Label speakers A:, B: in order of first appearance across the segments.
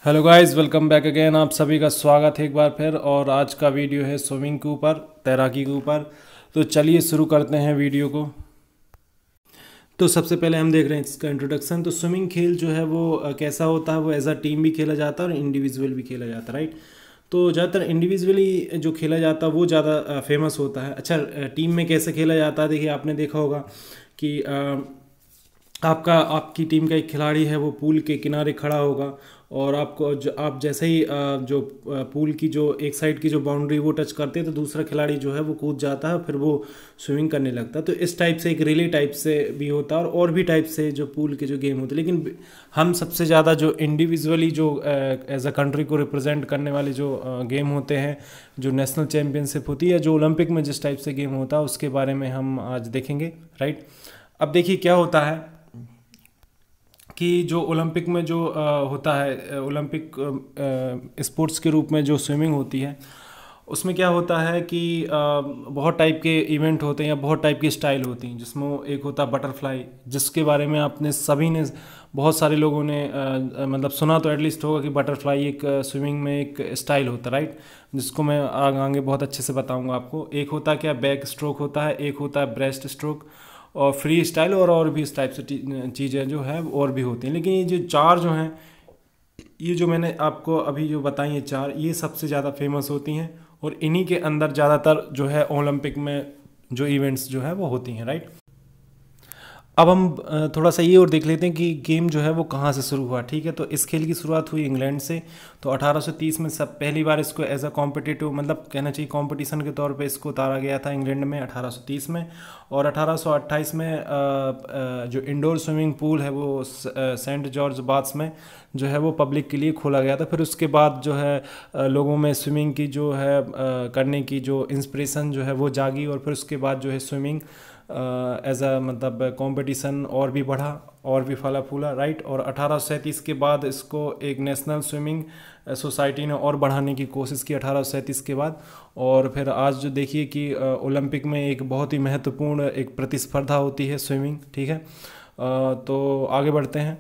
A: Hello guys, welcome back again. आप सभी का स्वागत है एक बार फिर। और आज का वीडियो है स्विमिंग के ऊपर, तैराकी के ऊपर। तो चलिए शुरू करते हैं वीडियो को। तो सबसे पहले हम देख रहे हैं इसका इंट्रोडक्शन। तो स्विमिंग खेल जो है वो कैसा होता है, वो एज अ टीम भी खेला जाता है और इंडिविजुअल भी खेला जाता है, राइट। तो ज़्यादातर इंडिविजुअली जो खेला जाता है वो ज़्यादा फेमस होता है। अच्छा, टीम में कैसे खेला जाता है, देखिए आपने देखा होगा कि आपकी टीम का एक खिलाड़ी है, वो पूल के किनारे खड़ा होगा और आपको आप जैसे ही पूल की जो एक साइड की जो बाउंड्री वो टच करते हैं तो दूसरा खिलाड़ी जो है वो कूद जाता है, फिर वो स्विमिंग करने लगता है। तो इस टाइप से एक रिले टाइप से भी होता है और भी टाइप से जो पूल के जो गेम होते हैं। लेकिन हम सबसे ज़्यादा जो इंडिविजुअली जो एज अ कंट्री को रिप्रेजेंट करने वाले जो गेम होते हैं, जो नेशनल चैम्पियनशिप होती है, जो ओलंपिक में जिस टाइप से गेम होता है, उसके बारे में हम आज देखेंगे, राइट। अब देखिए क्या होता है कि जो ओलंपिक में जो होता है, ओलंपिक स्पोर्ट्स के रूप में जो स्विमिंग होती है, उसमें क्या होता है कि बहुत टाइप के इवेंट होते हैं या बहुत टाइप की स्टाइल होती हैं। जिसमें एक होता है बटरफ्लाई, जिसके बारे में आपने सभी ने, बहुत सारे लोगों ने मतलब सुना तो एटलीस्ट होगा कि बटरफ्लाई एक स्विमिंग में एक स्टाइल होता है, राइट। जिसको मैं आगे बहुत अच्छे से बताऊंगा आपको। एक होता है क्या, बैक स्ट्रोक होता है, एक होता है ब्रेस्ट स्ट्रोक और फ्री स्टाइल, और भी इस टाइप से चीज़ें जो है और भी होती हैं। लेकिन ये जो चार जो हैं, ये जो मैंने आपको अभी जो बताई ये चार, ये सबसे ज़्यादा फेमस होती हैं और इन्हीं के अंदर ज़्यादातर जो है ओलंपिक में जो इवेंट्स जो है वो होती हैं, राइट। अब हम थोड़ा सा ये और देख लेते हैं कि गेम जो है वो कहाँ से शुरू हुआ, ठीक है। तो इस खेल की शुरुआत हुई इंग्लैंड से। तो 1830 में सब पहली बार इसको एज अ कॉम्पिटिटिव, मतलब कहना चाहिए कंपटीशन के तौर पे इसको उतारा गया था इंग्लैंड में 1830 में। और 1828 में जो इंडोर स्विमिंग पूल है वो सेंट जॉर्ज बाथ्स में जो है वो पब्लिक के लिए खोला गया था। फिर उसके बाद जो है लोगों में स्विमिंग की जो है करने की जो इंस्पिरेशन जो है वो जागी, और फिर उसके बाद जो है स्विमिंग एज अ मतलब कंपटीशन और भी बढ़ा और भी फला फूला, राइट। और 1837 के बाद इसको एक नेशनल स्विमिंग सोसाइटी ने और बढ़ाने की कोशिश की 1837 के बाद। और फिर आज जो देखिए कि ओलंपिक में एक बहुत ही महत्वपूर्ण एक प्रतिस्पर्धा होती है स्विमिंग, ठीक है। तो आगे बढ़ते हैं।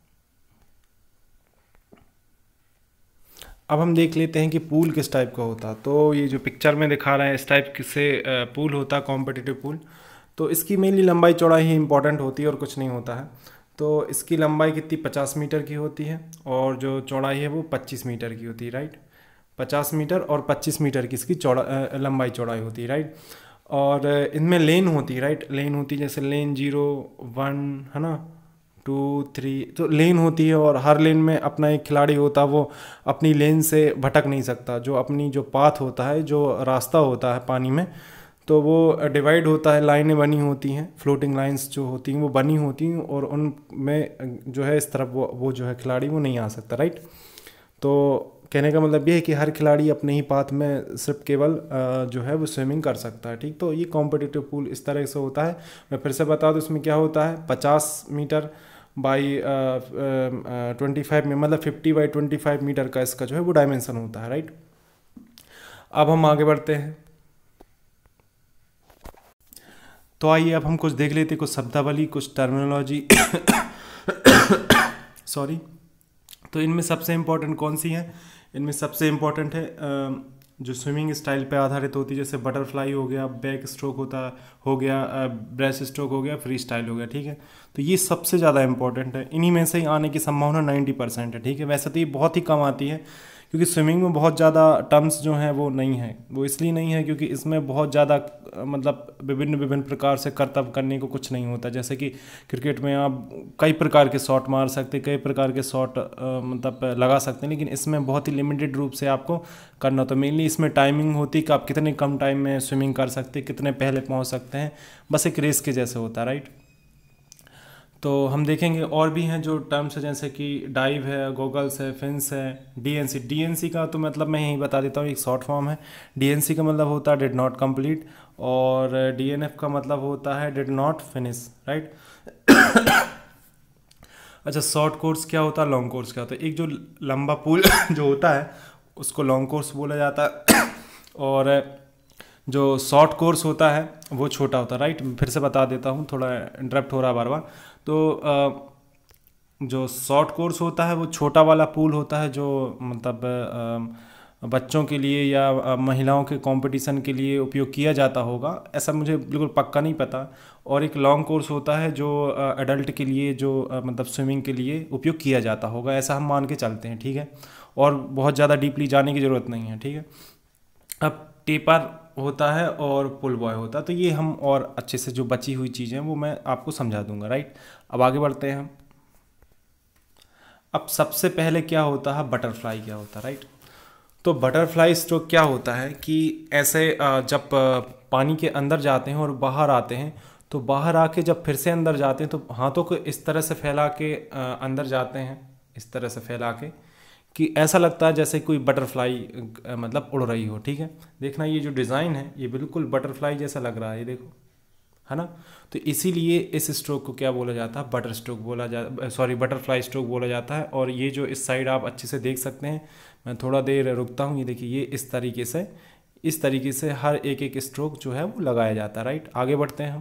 A: अब हम देख लेते हैं कि पूल किस टाइप का होता है। तो ये जो पिक्चर में दिखा रहा है इस टाइप से पूल होता है, कॉम्पिटिटिव पूल। तो इसकी मेनली लंबाई चौड़ाई ही इंपॉर्टेंट होती है और कुछ नहीं होता है। तो इसकी लंबाई कितनी, 50 मीटर की होती है और जो चौड़ाई है वो 25 मीटर की होती है, राइट। 50 मीटर और 25 मीटर की इसकी लंबाई चौड़ाई होती है, राइट। और इनमें लेन होती है, राइट। लेन होती है जैसे लेन 0, 1 है ना, 2, 3, तो लेन होती है। और हर लेन में अपना एक खिलाड़ी होता है, वो अपनी लेन से भटक नहीं सकता। जो अपनी जो पाथ होता है, जो रास्ता होता है पानी में, तो वो डिवाइड होता है, लाइनें बनी होती हैं, फ्लोटिंग लाइंस जो होती हैं वो बनी होती हैं, और उनमें जो है इस तरफ वो जो है खिलाड़ी वो नहीं आ सकता, राइट। तो कहने का मतलब ये है कि हर खिलाड़ी अपने ही पाथ में सिर्फ केवल जो है वो स्विमिंग कर सकता है, ठीक। तो ये कॉम्पिटिटिव पूल इस तरह से होता है। मैं फिर से बता दूँ इसमें क्या होता है। 50 मीटर बाई 25 में, मतलब 50 बाई 25 मीटर का इसका जो है वो डायमेंशन होता है, राइट। अब हम आगे बढ़ते हैं। तो आइए अब हम कुछ देख लेते हैं, कुछ शब्दावली, कुछ टर्मिनोलॉजी सॉरी। तो इनमें सबसे इम्पोर्टेंट कौन सी है, इनमें सबसे इम्पोर्टेंट है जो स्विमिंग स्टाइल पे आधारित होती है। जैसे बटरफ्लाई हो गया, बैक स्ट्रोक हो गया, ब्रेस्ट स्ट्रोक हो गया, फ्री स्टाइल हो गया, ठीक है। तो ये सबसे ज़्यादा इंपॉर्टेंट है, इन्हीं में से ही आने की संभावना 90% है, ठीक है। वैसे तो ये बहुत ही कम आती है, क्योंकि स्विमिंग में बहुत ज़्यादा टर्म्स जो हैं वो नहीं है। वो इसलिए नहीं है क्योंकि इसमें बहुत ज़्यादा मतलब विभिन्न विभिन्न प्रकार से करतब करने को कुछ नहीं होता। जैसे कि क्रिकेट में आप कई प्रकार के शॉट मार सकते, कई प्रकार के शॉट मतलब लगा सकते हैं, लेकिन इसमें बहुत ही लिमिटेड रूप से आपको करना। तो मेनली इसमें टाइमिंग होती है कि आप कितने कम टाइम में स्विमिंग कर सकते हैं, कितने पहले पहुंच सकते हैं, बस एक रेस के जैसे होता है, राइट। तो हम देखेंगे और भी हैं जो टर्म्स है, जैसे कि डाइव है, गॉगल्स है, फिंस है, डीएनसी। डीएनसी का तो मतलब मैं यही बता देता हूँ, एक शॉर्ट फॉर्म है। डीएनसी का मतलब होता है डिड नॉट कंप्लीट, और डीएनएफ का मतलब होता है डिड नॉट फिनिश, राइट। अच्छा, शॉर्ट कोर्स क्या होता है, लॉन्ग कोर्स क्या होता है। एक जो लंबा पूल जो होता है उसको लॉन्ग कोर्स बोला जाता है, और जो शॉर्ट कोर्स होता है वो छोटा होता है, राइट। फिर से बता देता हूँ, थोड़ा इंटरप्ट हो रहा है बार बार। तो जो शॉर्ट कोर्स होता है वो छोटा वाला पूल होता है, जो मतलब बच्चों के लिए या महिलाओं के कंपटीशन के लिए उपयोग किया जाता होगा, ऐसा मुझे बिल्कुल पक्का नहीं पता। और एक लॉन्ग कोर्स होता है जो एडल्ट के लिए, जो मतलब स्विमिंग के लिए उपयोग किया जाता होगा, ऐसा हम मान के चलते हैं, ठीक है। और बहुत ज़्यादा डीपली जाने की ज़रूरत नहीं है, ठीक है। अब टेपर होता है और पुल बॉय होता है, तो ये हम और अच्छे से जो बची हुई चीज़ें हैं वो मैं आपको समझा दूंगा, राइट। अब आगे बढ़ते हैं हम। अब सबसे पहले क्या होता है, बटरफ्लाई क्या होता है, राइट। तो बटरफ्लाई स्ट्रोक क्या होता है कि ऐसे जब पानी के अंदर जाते हैं और बाहर आते हैं, तो बाहर आके जब फिर से अंदर जाते हैं तो हाथों को इस तरह से फैला के अंदर जाते हैं, इस तरह से फैला के कि ऐसा लगता है जैसे कोई बटरफ्लाई मतलब उड़ रही हो, ठीक है। देखना ये जो डिज़ाइन है ये बिल्कुल बटरफ्लाई जैसा लग रहा है, ये देखो, है ना। तो इसीलिए इस स्ट्रोक को क्या बोला जाता है, बटर स्ट्रोक बोला जा सॉरी बटरफ्लाई स्ट्रोक बोला जाता है। और ये जो इस साइड आप अच्छे से देख सकते हैं, मैं थोड़ा देर रुकता हूँ, ये देखिए ये इस तरीके से हर एक एक स्ट्रोक जो है वो लगाया जाता है, राइट। आगे बढ़ते हैं हम।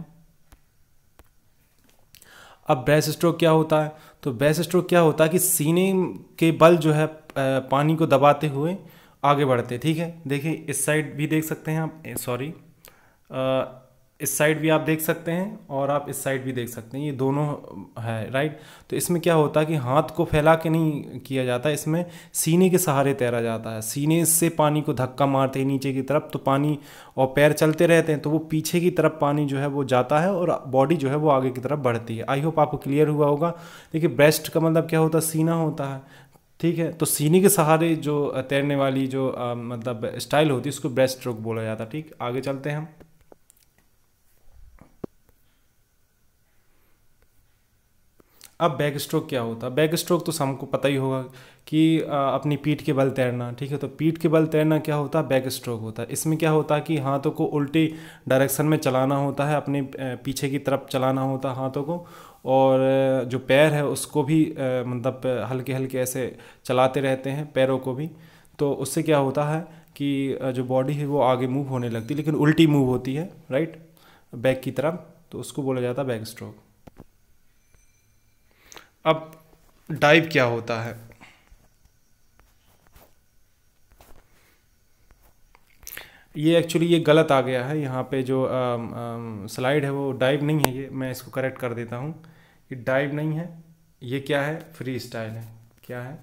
A: अब ब्रेस्ट स्ट्रोक क्या होता है, तो ब्रेस्ट स्ट्रोक क्या होता है कि सीने के बल जो है पानी को दबाते हुए आगे बढ़ते हैं, ठीक है। देखिए इस साइड भी देख सकते हैं आप, सॉरी इस साइड भी आप देख सकते हैं और आप इस साइड भी देख सकते हैं, ये दोनों है, राइट। तो इसमें क्या होता है कि हाथ को फैला के नहीं किया जाता, इसमें सीने के सहारे तैरा जाता है। सीने से पानी को धक्का मारते हैं नीचे की तरफ, तो पानी और पैर चलते रहते हैं तो वो पीछे की तरफ पानी जो है वो जाता है और बॉडी जो है वो आगे की तरफ बढ़ती है। आई होप आपको क्लियर हुआ होगा। देखिए ब्रेस्ट का मतलब क्या होता है, सीना होता है, ठीक है। तो सीने के सहारे जो तैरने वाली जो मतलब स्टाइल होती है उसको ब्रेस्ट स्ट्रोक बोला जाता है, ठीक। आगे चलते हैं हम। अब बैक स्ट्रोक क्या होता है, बैक स्ट्रोक तो हमको पता ही होगा कि अपनी पीठ के बल तैरना, ठीक है। तो पीठ के बल तैरना क्या होता है, बैक स्ट्रोक होता है। इसमें क्या होता है कि हाथों को उल्टी डायरेक्शन में चलाना होता है, अपने पीछे की तरफ चलाना होता है हाथों को, और जो पैर है उसको भी मतलब हल्के हल्के ऐसे चलाते रहते हैं पैरों को भी। तो उससे क्या होता है कि जो बॉडी है वो आगे मूव होने लगती है, लेकिन उल्टी मूव होती है, राइट, बैक की तरफ, तो उसको बोला जाता है बैक स्ट्रोक। अब डाइव क्या होता है, ये एक्चुअली ये गलत आ गया है यहाँ पे, जो स्लाइड है वो डाइव नहीं है, ये मैं इसको करेक्ट कर देता हूँ। ये डाइव नहीं है, ये क्या है, फ्री स्टाइल है। क्या है,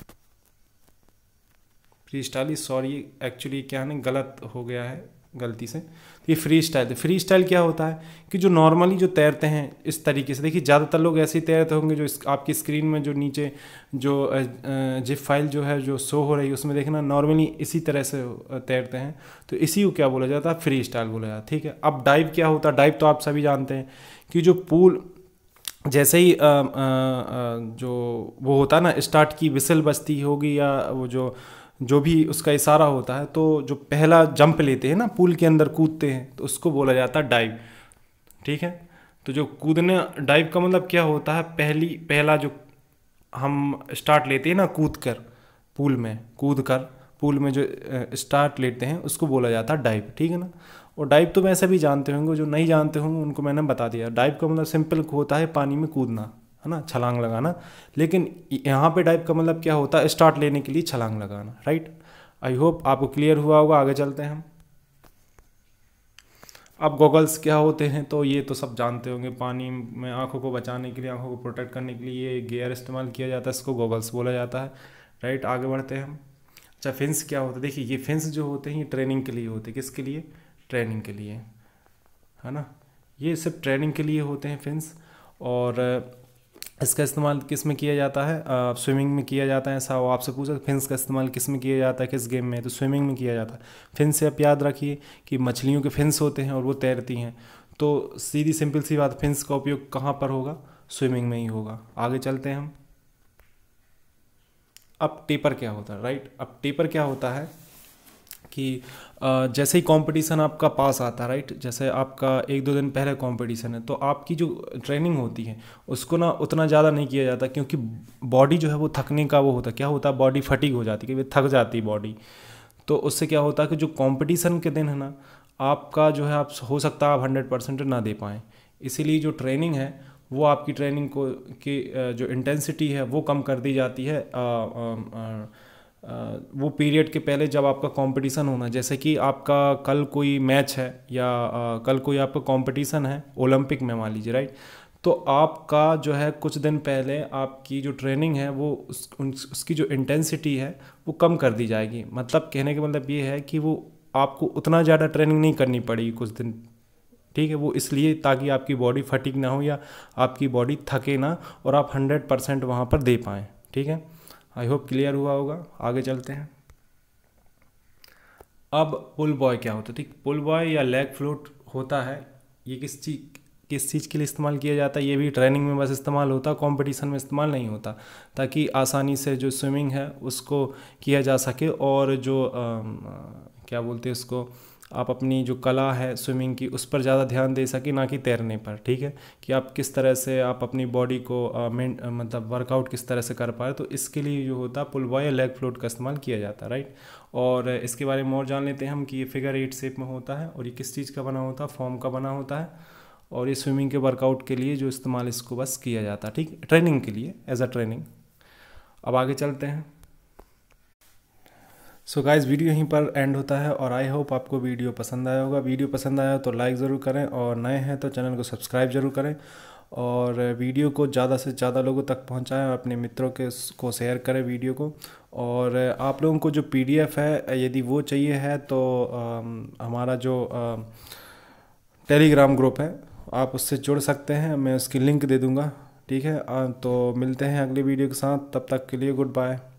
A: फ्री स्टाइल, सॉरी एक्चुअली क्या है ना, गलत हो गया है गलती से। तो ये फ्री स्टाइल है। फ्री स्टाइल क्या होता है कि जो नॉर्मली जो तैरते हैं इस तरीके से, देखिए ज़्यादातर लोग ऐसे ही तैरते होंगे, जो आपकी स्क्रीन में जो नीचे जो जिप फाइल जो है जो शो हो रही है उसमें देखना नॉर्मली इसी तरह से तैरते हैं। तो इसी को क्या बोला जाता है, फ्री स्टाइल बोला जाता है, ठीक है। अब डाइव क्या होता है, डाइव तो आप सभी जानते हैं कि जो पूल जैसे ही जो वो होता है ना, स्टार्ट की विसल बजती होगी या वो जो जो भी उसका इशारा होता है, तो जो पहला जंप लेते हैं ना, पूल के अंदर कूदते हैं, तो उसको बोला जाता है डाइव, ठीक है। तो जो कूदने, डाइव का मतलब क्या होता है, पहला जो हम स्टार्ट लेते हैं ना कूद कर, पूल में जो स्टार्ट लेते हैं उसको बोला जाता है डाइव, ठीक है ना। और डाइव तो वैसे भी जानते होंगे, जो नहीं जानते होंगे उनको मैंने बता दिया। डाइव का मतलब सिंपल होता है पानी में कूदना, है ना, छलांग लगाना। लेकिन यहाँ पे डाइव का मतलब क्या होता है, स्टार्ट लेने के लिए छलांग लगाना, राइट। आई होप आपको क्लियर हुआ होगा। आगे चलते हैं हम। अब गॉगल्स क्या होते हैं, तो ये तो सब जानते होंगे, पानी में आंखों को बचाने के लिए, आंखों को प्रोटेक्ट करने के लिए ये गियर इस्तेमाल किया जाता है, इसको गॉगल्स बोला जाता है, राइट। आगे बढ़ते हैं हम। अच्छा फिंस क्या होता है, देखिए ये फिंस जो होते हैं ये ट्रेनिंग के लिए होते हैं, किसके लिए, ट्रेनिंग के लिए, है ना। ये सिर्फ ट्रेनिंग के लिए होते हैं फिंस। और इसका इस्तेमाल किस में किया जाता है, स्विमिंग में किया जाता है। ऐसा वो आपसे पूछा फिंस का इस्तेमाल किस में किया जाता है, किस गेम में, तो स्विमिंग में किया जाता है। फिंस से आप याद रखिए कि मछलियों के फिंस होते हैं और वो तैरती हैं, तो सीधी सिंपल सी बात, फिंस का उपयोग कहाँ पर होगा, स्विमिंग में ही होगा। आगे चलते हैं हम। अब टेपर क्या होता है, राइट। अब टेपर क्या होता है कि जैसे ही कंपटीशन आपका पास आता है, राइट, जैसे आपका एक दो दिन पहले कंपटीशन है, तो आपकी जो ट्रेनिंग होती है उसको ना उतना ज़्यादा नहीं किया जाता, क्योंकि बॉडी जो है वो थकने का वो होता है, क्या होता है, बॉडी फटीग हो जाती है, कि थक जाती है बॉडी। तो उससे क्या होता है कि जो कंपटीशन के दिन है ना, आपका जो है आप हो सकता है आप 100% ना दे पाएँ। इसीलिए जो ट्रेनिंग है वो आपकी ट्रेनिंग को की जो इंटेंसिटी है वो कम कर दी जाती है वो पीरियड के पहले जब आपका कंपटीशन होना, जैसे कि आपका कल कोई मैच है या कल कोई आपका कंपटीशन है ओलंपिक में मान लीजिए, राइट। तो आपका जो है कुछ दिन पहले आपकी जो ट्रेनिंग है वो उसकी जो इंटेंसिटी है वो कम कर दी जाएगी। मतलब कहने का मतलब ये है कि वो आपको उतना ज़्यादा ट्रेनिंग नहीं करनी पड़ेगी कुछ दिन, ठीक है। वो इसलिए ताकि आपकी बॉडी फटीग ना हो या आपकी बॉडी थके ना और आप 100% वहाँ पर दे पाएँ, ठीक है। आई होप क्लियर हुआ होगा। आगे चलते हैं। अब पुल बॉय क्या होता है, ठीक। पुल बॉय या लेग फ्लोट होता है, ये किस चीज़ के लिए इस्तेमाल किया जाता है, ये भी ट्रेनिंग में बस इस्तेमाल होता है, कंपटीशन में इस्तेमाल नहीं होता, ताकि आसानी से जो स्विमिंग है उसको किया जा सके और जो क्या बोलते हैं उसको, आप अपनी जो कला है स्विमिंग की उस पर ज़्यादा ध्यान दे सके, ना कि तैरने पर, ठीक है। कि आप किस तरह से आप अपनी बॉडी को मतलब वर्कआउट किस तरह से कर पाए, तो इसके लिए जो होता है पुल बॉय या लेग फ्लोट का इस्तेमाल किया जाता है, राइट। और इसके बारे में और जान लेते हैं हम कि ये फिगर 8 शेप में होता है और ये किस चीज़ का बना होता है, फॉर्म का बना होता है। और ये स्विमिंग के वर्कआउट के लिए जो इस्तेमाल इसको बस किया जाता है, ठीक, ट्रेनिंग के लिए, एज अ ट्रेनिंग। अब आगे चलते हैं। सो गाइस, वीडियो यहीं पर एंड होता है और आई होप आपको वीडियो पसंद आया होगा। वीडियो पसंद आया तो लाइक ज़रूर करें और नए हैं तो चैनल को सब्सक्राइब ज़रूर करें और वीडियो को ज़्यादा से ज़्यादा लोगों तक पहुंचाएं और अपने मित्रों के को शेयर करें वीडियो को। और आप लोगों को जो PDF है यदि वो चाहिए है तो हमारा जो टेलीग्राम ग्रुप है आप उससे जुड़ सकते हैं, मैं उसकी लिंक दे दूँगा, ठीक है। तो मिलते हैं अगली वीडियो के साथ, तब तक के लिए गुड बाय।